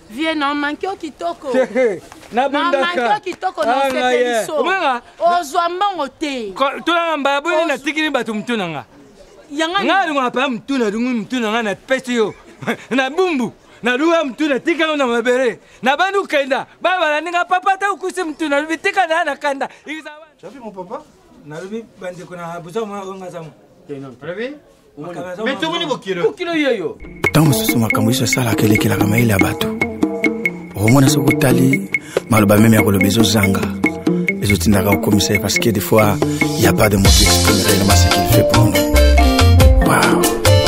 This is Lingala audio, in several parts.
Viens non manqué au kitoko. Na bundaka. Manqué au kitoko non c'est so. Ozwa mbongo te. Tuna mbabu na tikini batu mtunanga. Yanga ngari ngapa mtuna dungu mtuna ngana pesi yo. Na bumbu. Na ruwa mtuna tika na mabere. Na bandu kaenda. Baba la ninga papa ta ukusi mtuna bitika na kanda. Tu as vu mon papa? Na rubi bande kuna buzo ma ngonga samu. Réveille? Mais tout le monde est kilo yo. Tant mususu makambo iso sala kelekela kama ile abato. Omona sokotali maloba même ya kolobezo zanga. Les autres n'arrivent au commissaire parce que des fois il y a pas de mots pour exprimer réellement ce qu'il fait pour nous. Waouh.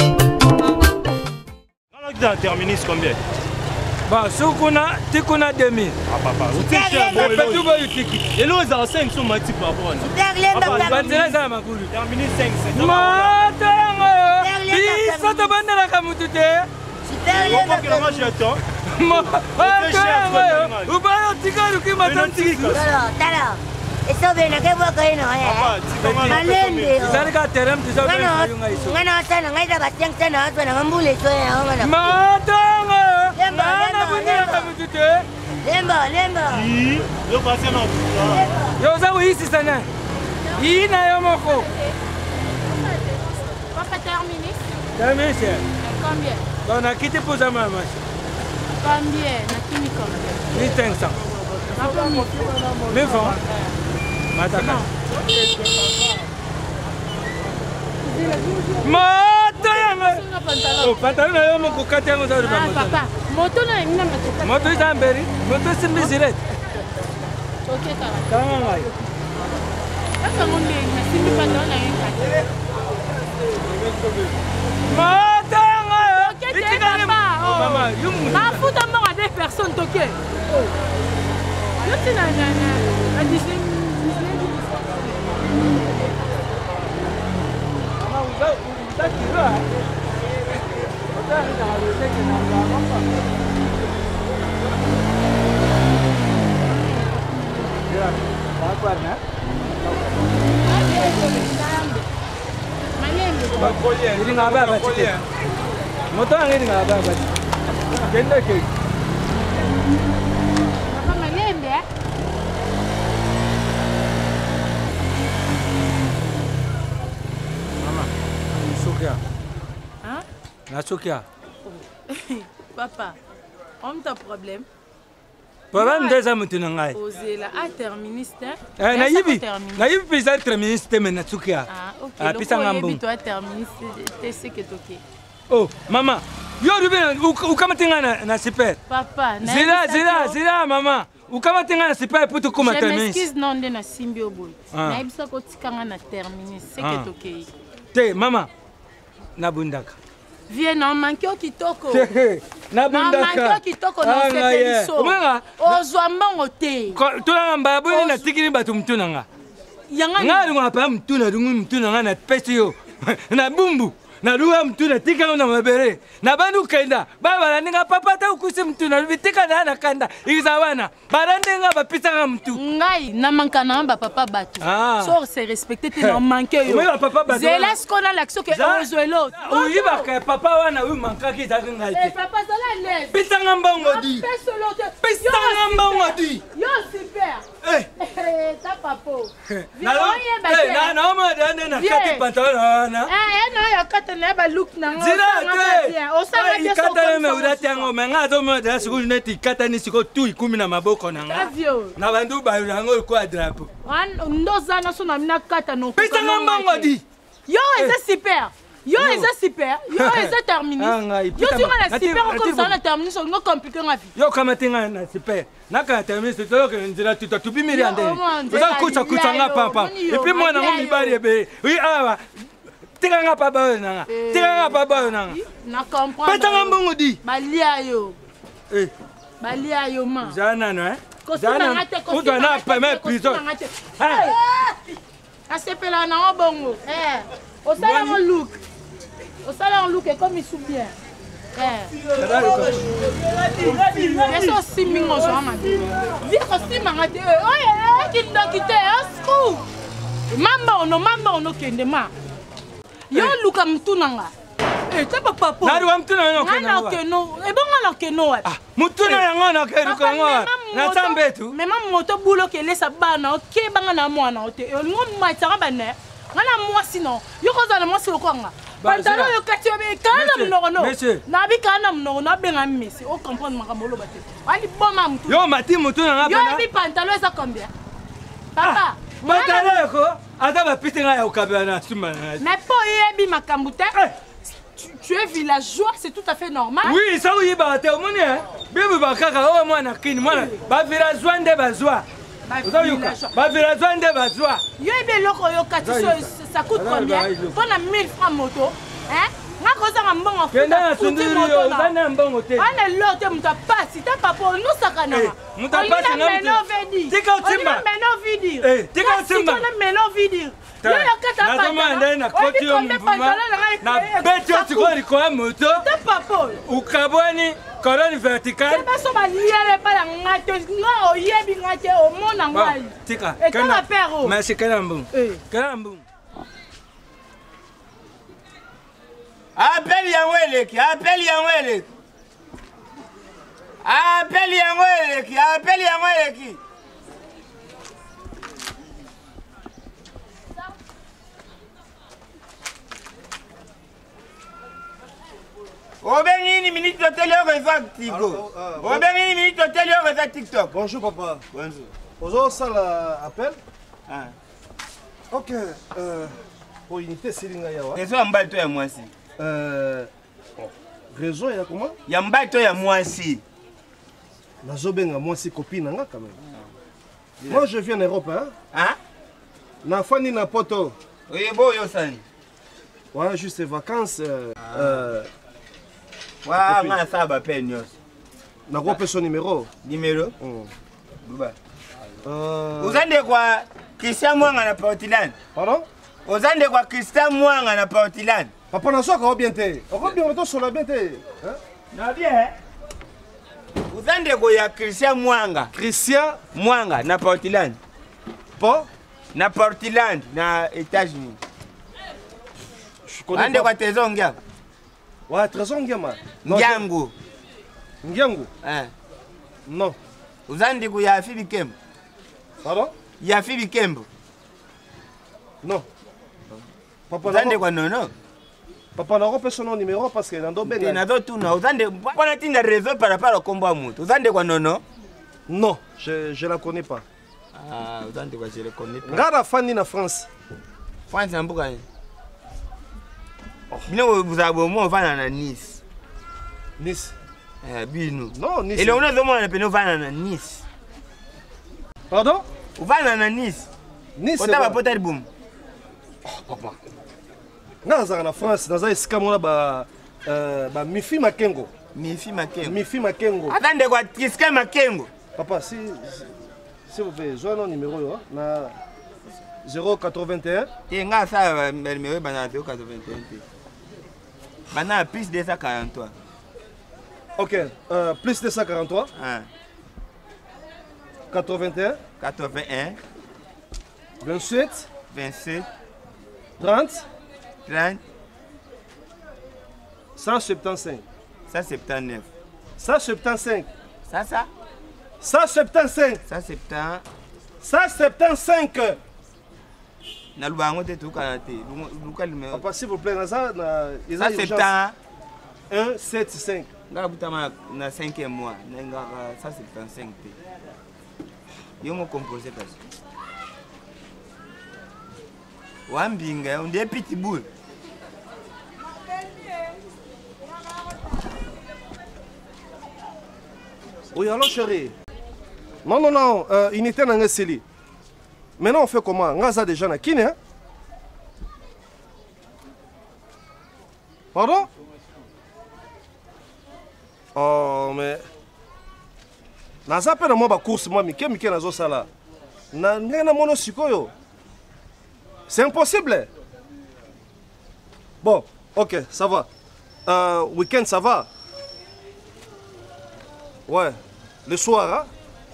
Tu as terminé combien? Bah, sukuna, tikuna 2000. Ah papa, vous êtes cher. Et là, les anciens sont matis par rapport à nous. Terminé 5, c'est Lemba. Yo za uisi sana. Ina yo moko. Papa terminé. Terminé. Combien? On a quitté pour ça maman. Combien? Na kini combien? 1500. 1000 francs. Mataka. Oh, pantalon na yo moko kati yango za papa, moto na ina matoka. Moto izamberi, moto simbizire. Okay kaka. Kama ngai. Aka ngombe na simbi pantalon na yenga. Moto yango. Okay papa. Mama, yumu. Na futa mo à des personnes toke. Yo tina na Disney. Mama, uza kira. Nasukia. Papa, on t'a problème. Problème des amis tunangai. Osez la terministe. Naïbi pisa terministe mais Nasukia. Ah OK. Pisa ngambo. Toi terministe, c'est que OK. Oh, maman. Yo rubena ukamatinga na super. Papa, zila mama. Ukamatinga na super pour tout comme terministe. Je m'excuse non de na simbi oboy. Naibisa ko tikanga na terministe, c'est que OK. Te mama. Na bundaka. Viens non manqué au kitoko. Na bundaka. Manqué au kitoko non c'est so. Ozwa mbongo te. Tuna mbabu na tikini batu mtunanga. Yanga ngari ngapa mtuna dungu mtunanga na pesi yo. Na bumbu. Na ruwa mtuna tika na mabere. Na bandu kaenda. Baba la ninga papa ta ukusi mtuna bitika na kanda. Izawana. Barande nga bapisa mtu. Ngai na manka na ba papa batu. So c'est respecté te non manqué yo. Oui papa batu. Zélas qu'on a l'action que ozwelo. Oui ba ka papa wana oui manka ki ta ngai. Eh papa ça la lève. Pitanga mbongo di. Pitanga mbongo di. Yo super. Ta papo. Na mo dane na kati pantalon na. Non ya kata na ba look na ngo. O sanga de so. Kata me urati ngo menga zo mo de siko neti kata ni siko tu ikumi na maboko na nga. Na bandu ba ngo ko drapeau. Ndoza na so na mina kata no. Pitanga mbongo di. Yo c'est super. Yo c'est super. Yo c'est terminé. Yo tu na super comme ça na terminé so ngo compliqué nga vie. Yo kama tinga na super. Na ka terminé so to ke ndira tu bimiri ande. Oza kucha nga papa. Et puis moi na ngo mibari ebe. Oui awa. Tika papa nanga. Tika papa nanga. Na comprendre. Petanga mbongo di. Balia yo. Balia yo ma. Zana no Zana. On doit na pas prison. Asepela na bongo. Au sala mon look. Au sala on look comme il sou bien. Eso simingo zo amadi. Viko simanga te. Oye, kindakite asku. Mamba ono kende ma. Yo luka mtunanga. Eh, t'as pas papa. Na ruwa mtuna no kana. Ngana keno. E bonga na keno. Ah, mutuna yango na keru kango. Na tambetu. Même moto boulot ke lesa bana, OK banga na mwana ote. Ngo matara bana. Ngana moi sinon. Yo ko za na moi silo kwanga. Pantalon yo kati be kana mnono. Na bi kana mnono na benga misi. O comprendre makambo lo bate. Wali boma mtu. Yo mati mutuna na bana. Yo bi pantalon ça combien? Papa. Pantalon ko ata ba pitinga ya ukabela na suma. Mais po yebi makambo te. Tu es villageois, c'est tout à fait normal. Oui, ça oui, bah t'es au monde, hein. Bibi bakaka, oh moi na kini, moi ba villageois nde bazwa. Ba villageois nde bazwa. Yo ebe loko yo kati ça coûte combien? Ton a 1000 francs moto, hein? Nga koza nga mbongo futa. Kenda sunduri yo, bana mbongo te. Ana lote muta pasi, ta papa no sakana. Muta pasi na muta. Tika utimba. Meno vidi. Tika utimba. Tika meno vidi. Yo ya kata papa. Nazoma na koti yo mbuma. Na beti yo tikoni kwa moto. Ta papa. Ukabwani colonne verticale. C'est pas ça ba liere pa la ngate. Nga oyebi ngate o mona ngai. Tika. Et kana père. Merci Kalambu. Kalambu. Appelle Yanweleki, appelle Yanweleki. Appelle Yanweleki, appelle Yanweleki. Obengini minute d'hôtel au TikTok. Obengini minute d'hôtel au TikTok. Bonjour papa. Bonjour. Bonjour, ça l'appel. Ah. Ok. Pour unité Silinga Yawa. Réseau en bas toi et moi aussi. Réseau, il y a comment? Il y a un bas toi et moi aussi. Nazobenga moi aussi copine quand même. Moi je viens en Europe hein. Hein? Na fani na poto. Oui, bon yo sani. Ouais, juste les vacances. Ouais, on ça va peine nyos. Na quoi son numéro? Numéro? Buba. Uzande kwa Christian Mwanga na Portland. Pardon? Uzande kwa Christian Mwanga na Portland. Papa na soka bien te. On bien on sur la bien te. Hein? Na bien. Uzande kwa ya Christian Mwanga. Christian Mwanga na Portland. Po? Na Portland na États-Unis. Je connais. Ande kwa Tezongia. Ouais, Trésor Ngiama. Ngiangu. Ngiangu? Non. Uzande kwa ya Fibi Kembo. Pardon? Ya Fibi Kembo. Non. Papa Uzande kwa nono. Papa n'a pas son numéro parce que dans d'autres pays. Dans tout non. Uzande kwa na tinda réseau par rapport au combat mutu. Uzande kwa nono. Non, je la connais pas. Ah, uzande kwa je le connais pas. Ngara fani na France. France en buka. Bino vous avez au moins vana na Nice. Nice. Bino. Non, Nice. Et le on a demandé peno vana na Nice. Pardon? Vana na Nice. Nice. On t'a pas boum. Papa. Naza na France, naza eskamona ba Mifi Makengo. Mifi Makengo. Mifi Makengo. Attendez quoi, Kiska Makengo. Papa, si vous pouvez, j'ai un numéro là, na 081. Et nga ça numéro bana 081. Bana plus 243. OK, plus 243. 81 81 28 27 30 30 175 179 175 ça 175 175 na lubango te tout kanate luka numéro. Papa s'il vous plaît na ça na 175 nga butama na 5e mois na nga 175 te yo mo composer parce wambinga on des petits boules. Oui, alors chérie. Non, unité n'a pas. Maintenant on fait comment? On a déjà na kine hein? Pardon? Oh mais naza pe na moi ba course moi mike nazo sala. Na ngena mono sikoyo. C'est impossible. Bon, OK, ça va. Week-end ça va. Ouais, le soir hein?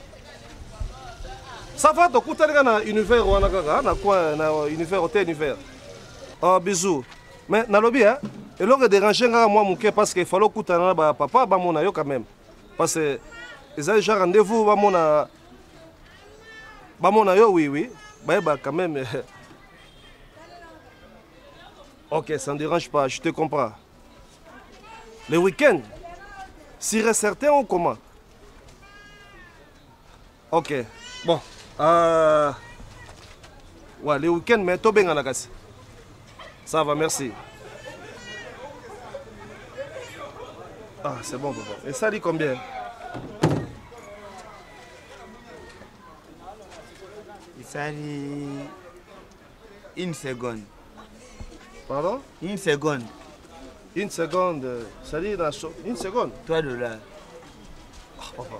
Ça va, donc tu as un univers ou un univers hôtel univers. Oh, bisous. Mais dans le lobby, hein? Et là, que déranger moi mon cœur parce qu'il fallait que papa ba mon ayo quand même. Parce que ils ont déjà rendez-vous ba mon ayo oui. Bah quand même. Ok, ça ne dérange pas, je te comprends. Le week-end, si certain ou comment? Ok, bon. Ouais, le week-end, mais tout bien à la casse. Ça va, merci. Ah, c'est bon, papa. Et ça dit combien? Ça dit une seconde. Pardon? Une seconde. Une seconde, ça dit une seconde? $3. Ah, papa.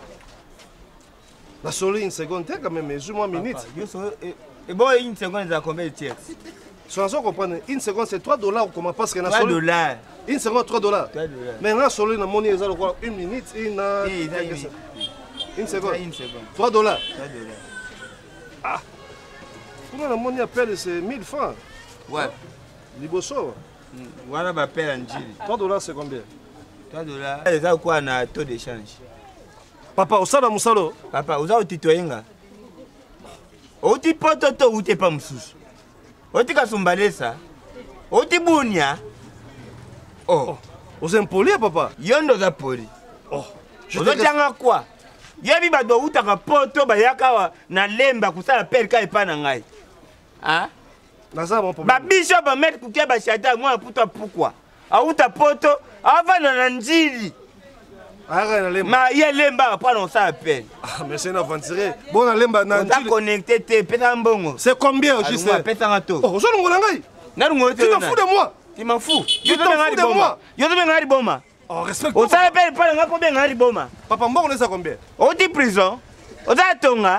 La solo une seconde, t'es quand même, mais moi minute. Et bon, une seconde, ça combien de tiers? Sans comprendre, une seconde c'est $3 ou comment? Parce que $3. Une seconde, $3. Mais là, solo, une monnaie, ils ont une minute, une seconde. $3. Ah! Comment la monnaie appelle, c'est 1000 francs? Ouais. Liboso. Voilà, ma père en Gilles. $3 c'est combien? $3. Ça quoi, on a taux d'échange? Papa, au salon, Moussalo. Papa, vous avez titoyenga. Oti pototo ou t'es pas moussous. Oti kasumbalesa. Oti bunya. Oh. Vous êtes poli, papa? Yondo za poli. Oh. Vous êtes quoi? Yebi ba do utaka poto ba yakawa na lemba kusala perka epana ngai. Hein? Naza bon problème. Ba bishop ba mettre kukia ba shata moi puta pourquoi? Auta poto avana na njili. Ma ye lemba pas non ça appelle. Ah mais c'est une aventure. Bon lemba na njili. On t'a connecté te peta mbongo. C'est combien juste? On peta ngato. Oh, je l'ongola ngai. Na lungo te. Tu t'en fous de moi? Tu m'en fous. Tu t'en fous de moi? Yo te ngari boma. Oh, respecte. On s'appelle pas nga combien ngari boma. Papa mbongo on est à combien? On dit prison. On t'a tonga.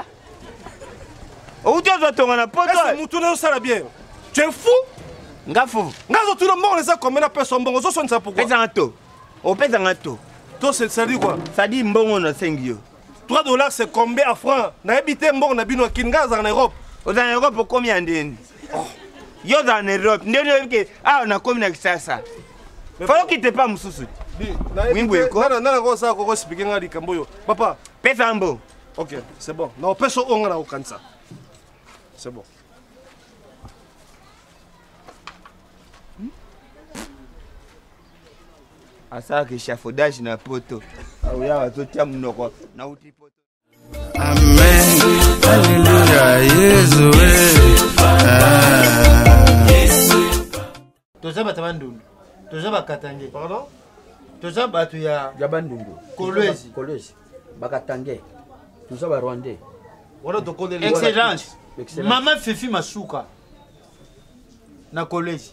On t'a tonga na poto. Est-ce que mutu na sala bien? Tu es fou? Nga fou. Nga zo tu le mbongo on est à combien na personne mbongo zo sonne ça pourquoi? Pesa ngato. On pesa ngato. Toi ça dit quoi? Ça dit mbongo na 5 yo. $3 c'est combien à francs? Na habité mbongo na bino kinga en Europe. En Europe combien ndeni? Yo en Europe, ndeni ke on a combien ça? Faut qu'il te pas msusu. Nana ko sa ko expliquer nga likambo yo. Papa, pesa mbo. OK, c'est bon. Na peso onga na okansa. C'est bon. Asa ke chafaudage na poto. Aouya watotia mnoko na uti poto. Amen. Alléluia. Jésus. Toza batabandundu. Toza bakatange. Pardon? Toza batu ya Bandundu. Kolwezi. Bakatange. Toza ba Rwandais. Voilà donc on est Excellence. Mama Fifi Masuka. Na Kolwezi.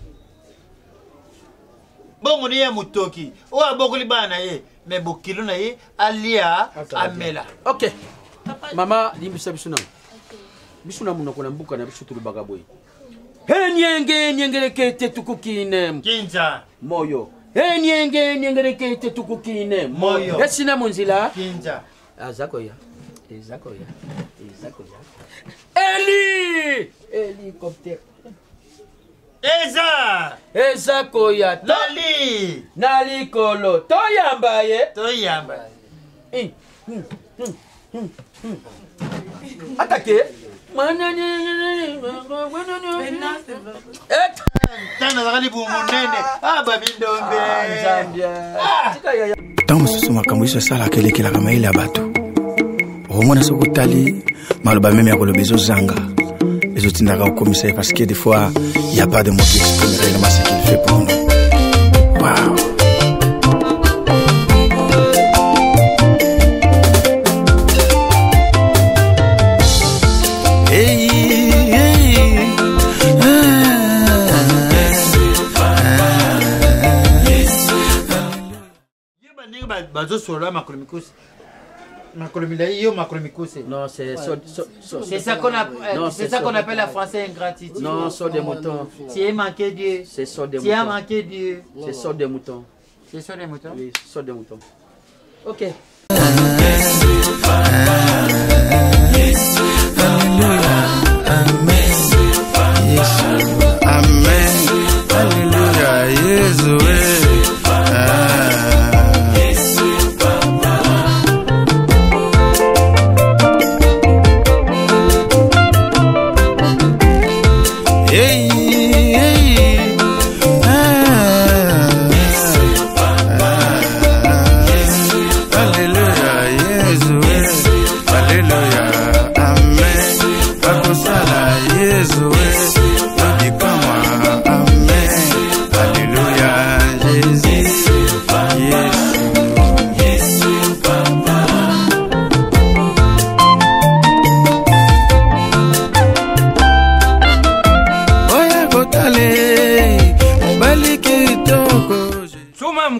Bongo ni ya mutoki. O abokoli bana ye. Mais bokilo na ye alia amela. OK. Mama limbisa bisuna. Bisuna munoko na mbuka na bisutulu bagaboy. Nyenge tukukine. Kinza. Moyo. Nyenge tukukine. Moyo. Esina munzila. Kinza. Azakoya. Eli hélicoptère. Eza koya. Nali kolo. Toyamba ye. Attaqué. Ntango mosusu makambo iso esalaka elekelaka mayele ya bato omona soki otali maloba meme ya koloba ezozanga ezotindaka kokomisa ye parce que des fois il y a pas de mots qui expriment réellement ce qu'il fait pour nous. Wow. Bazo sola makromikos. Non, c'est ça qu'on appelle, c'est ça qu'on appelle la français ingratitude. Non, sort des moutons. Tu es manqué Dieu. C'est sort des moutons. Tu as manqué Dieu. C'est sort des moutons. C'est sort des moutons. Oui, sort des moutons. OK. Amen. Alléluia. Jésus.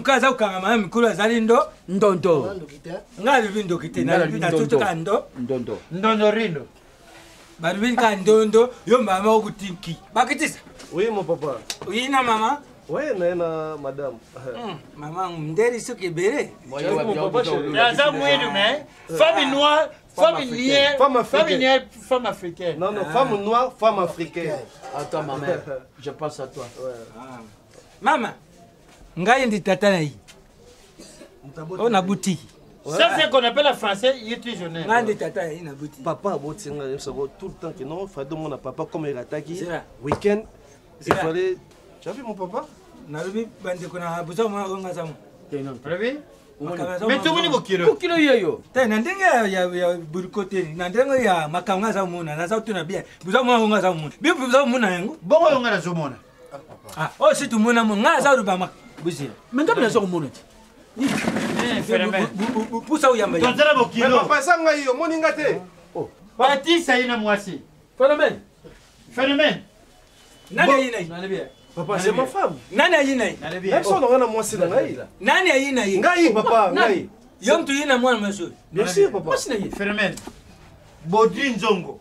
mukaza ukangama mikulu azali ndo ndondo ngali vindo kite na tutu kando ndondo rindo barubin ka ndondo yo mama okutinki bakitisa Oui, mon papa. oui na mama Oui, na madame. Maman, m'deri ce qui est béré. Ça mouille, mais femme noire, femme nière, femme africaine. Non, femme noire, femme africaine. Attends, ma mère, je pense à toi. Maman, ngai ndi tata na yi. On a bouti. Ça, c'est qu'on appelle en français youtubeur. Ngai ndi tata yi na bouti. Papa a bouti tout le temps que non, fallait demander à papa comme il attaque. Week-end, il fallait. Tu as vu mon papa? Narubi bande kuna buza mwa gonga zamu. Prévu? Mais tout le monde est kilo. Kilo yo. Te nandenge ya burikote, nandenge ya makanga zamu na za tuna bien. Buza mwa gonga zamu. Bi buza muna yango. Bongo yonga na zomona. Ah, oh si tu muna mo nga za ruba mak. Buzi. Mais comme na zo mona. Ni phénomène. Pusa uyamba. Tonzela bo kilo. Papa sanga yo moninga te. Oh. Bati ça ina mwasi. Phénomène. Phénomène. Nani ina yi? Papa, c'est ma femme. Nani ayina? Personne n'a moi c'est ngai. Nani ayina yi? Ngai papa, ngai. Yom tu yina mwana monsieur. Bien sûr papa. Phénomène. Bodin Zongo.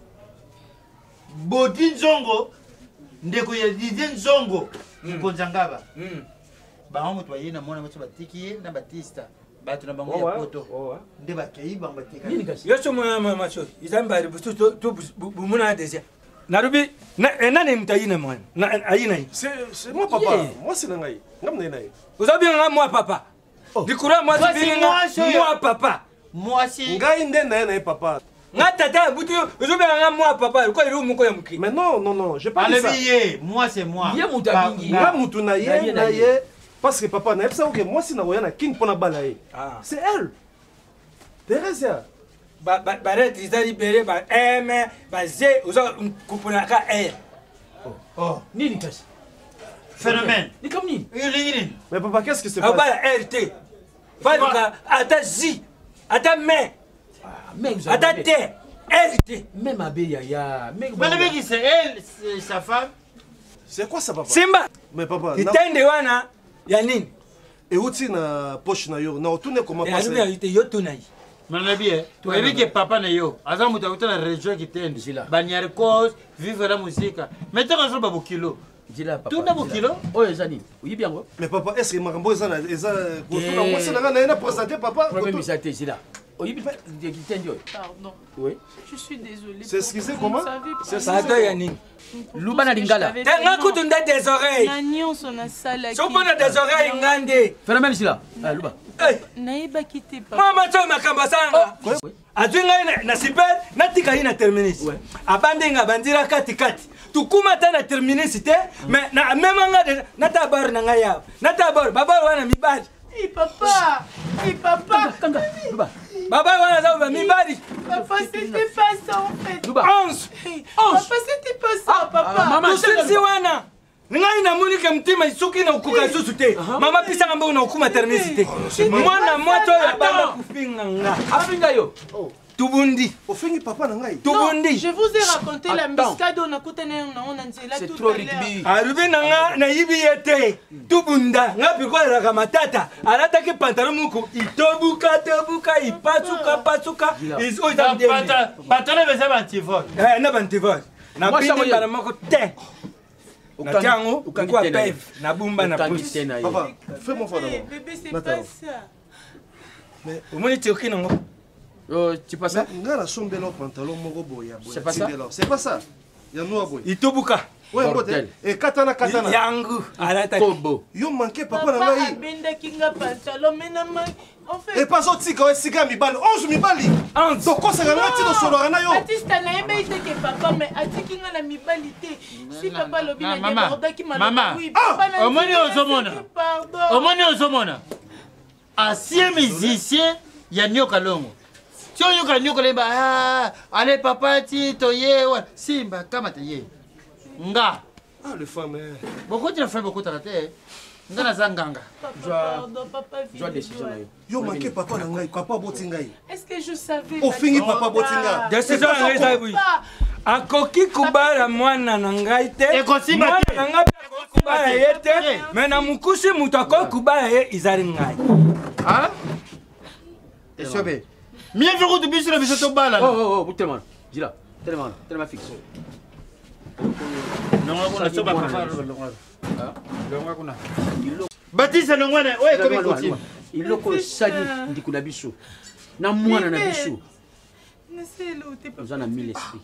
Bodin Zongo. Ndeko ya Didin Zongo. Nkonzangaba. Bango to yina mwana mutsu batiki na Batista. Batu na bango ya poto. Nde bakei bango batika. Yoso mwana monsieur. Izambari butu to bumuna desia. Narubi, nani mtayina mwana? Ayina yi. C'est moi papa. Moi c'est ngai. Ngam nai. Vous avez bien moi papa. Dikura moi moi papa. Moi si. Ngai ndenda na papa. Nga tata butu, vous avez bien moi papa. Quoi iru muko ya muki. Mais non, je pas dit ça. Moi c'est moi. Ye mutabingi. Nga mutu na ye parce que papa na epsa que moi si na woyana king pona balaye. C'est elle. Teresa. Barret izali bere ba eme ba ze uza kupuna ka Oh, nini kasi? Phénomène. Ni comme nini? Mais papa qu'est-ce que c'est pas? Ba RT. Fa ata zi, ata me. Ata te. RT. Même abe ya. Mais c'est elle, c'est sa femme. C'est quoi ça papa? Simba. Mais papa, itende wana ya nini? Et uti na poche na yo, na otune comment passer? Ya nini yo tunai. Manabi tu as vu que papa na yo aza mutu akuta na région qui tende banyari cause vivre la musique mais tu as ba kilo dila papa tu na kilo oyo ezani uyibi yango mais papa est-ce que makambo ezana kotuna mwasi na nga na présenter papa problème isate zila oyibi kitendi oyo pardon oui je suis désolé c'est excusé comment c'est ça to ya nini luba na lingala nga kutunda des oreilles na nyonso na sala so pona des oreilles ngande phénomène sila luba nayebaki te papa mama to makambo sanga azwi ngai na super natika ye na terminus abandi nga bandira katikati tukuma ta na terminus te mais na memanga nata bar na ngai yawo nata bar babar wana mibali papa kanga luba babar wana za mibali papa c'était pas ça en fait luba 11 papa c'était pas ça papa mama tusisi wana ngai na muni ke mtima isuki na ukuka susu te mama pisa ngambo na ukuma terminus te mwana moto ya baba kufinga nga afinga yo tubundi ofingi papa na ngai tubundi je vous ai raconté la biscade on a kutana na nzela c'est trop rugby arubi na nga na yibi yete tubunda nga piko la matata alata ke pantalon muku itobuka pasuka is o da pantalon beza bantivol na bantivol na bini bana moko te na tiango ukwa pev na bumba na pusi papa fais-moi voir d'abord bébé c'est pas ça mais au moins tu okina ngo tu passes ça nga na sombe lo pantalon moko boya c'est pas ça c'est pas ça ya noa boy itobuka ouais mbote et katana yangu alata kobo yo manqué papa na ngai abendaki nga pantalon menama en fait et pas autre ka esika mibali 11 mibali donc ko sanga ngati do solo kana yo Batista na yebe ite ke papa mais atiki nga na mibali te si papa lobi na débordaki malama oui papa na omoni ozomona ancien musicien ya Nyoka Longo si oyoka Nyoka leba allez papa ti toye simba kama te nga le femme beaucoup de femmes beaucoup de te nga na zanganga pardon papa joie décision yo manqué papa na ngai papa boti ngai est-ce que je savais o fingi papa boti ngai décision ngai sabu akoki kubala mwana na ngai te ekosimba na ngai kubala ye te me na mukusi mutu akoki kubala ye ezali ngai esobe mie fe kutu biso na biso tobala butelema jila telema fixe batisa nongwana oyo ekomi kotime iloko esali ndiko na biso na mwana na biso oza na 1000 esprit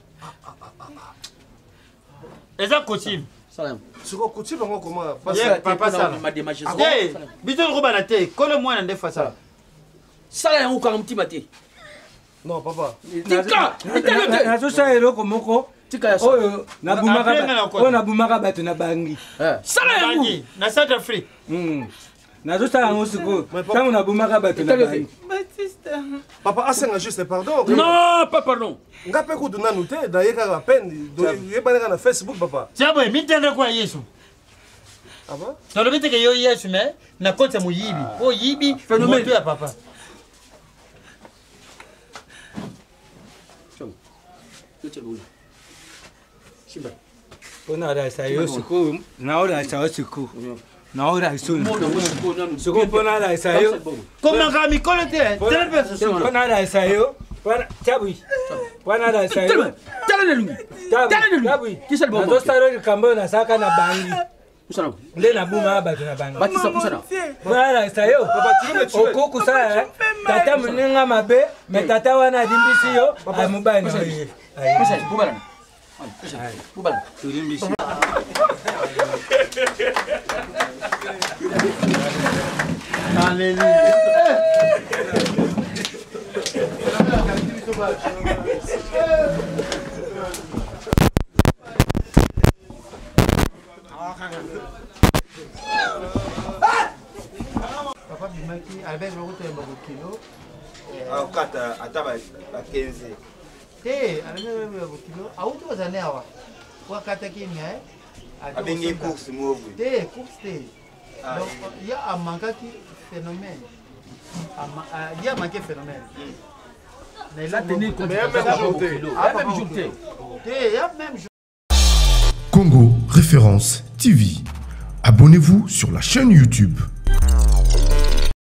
eza kotime siko kotime yango koma papa sala biso tokobana te kolo mwana nde fasala sala yango okanga motima te non papa tika nazosala eloko moko oyo nabumaka bato na bangi sala yango na South Africa nazosala yango sikoyo ntango nabumaka bato na bangi papa asenga juste pardon non pas pardon nga mpe kutu nanu te daye kaka peine yebaneka na Facebook papa tiaboye mitende kwa yesu tolobi teke yo yesu me na koti ya moyibi oyibi moto ya papa mpona olakisa yo sikoyo naolakisa yo sikoyo naolakisa sikoyo mpona olakisa yo komaka mikolo te mpona olakisa yo tabwi mpona olakisa yo nazosala likambo oyo nasalaka na bangi nde nabumaka bato na bangi mpona olakisa yo okoki kosala tata moninga mabe me tata wana adimbisi yo mobali na oye papa bimaki albert bakotoyemba kokilo akata ata ba 15 te albert bakokilo auti ozane awa wakataki ngai abengi course mobwe te course te donc ya amankaki phénomène ya manqué phénomène Congo Référence TV. Abonnez-vous sur la chaîne YouTube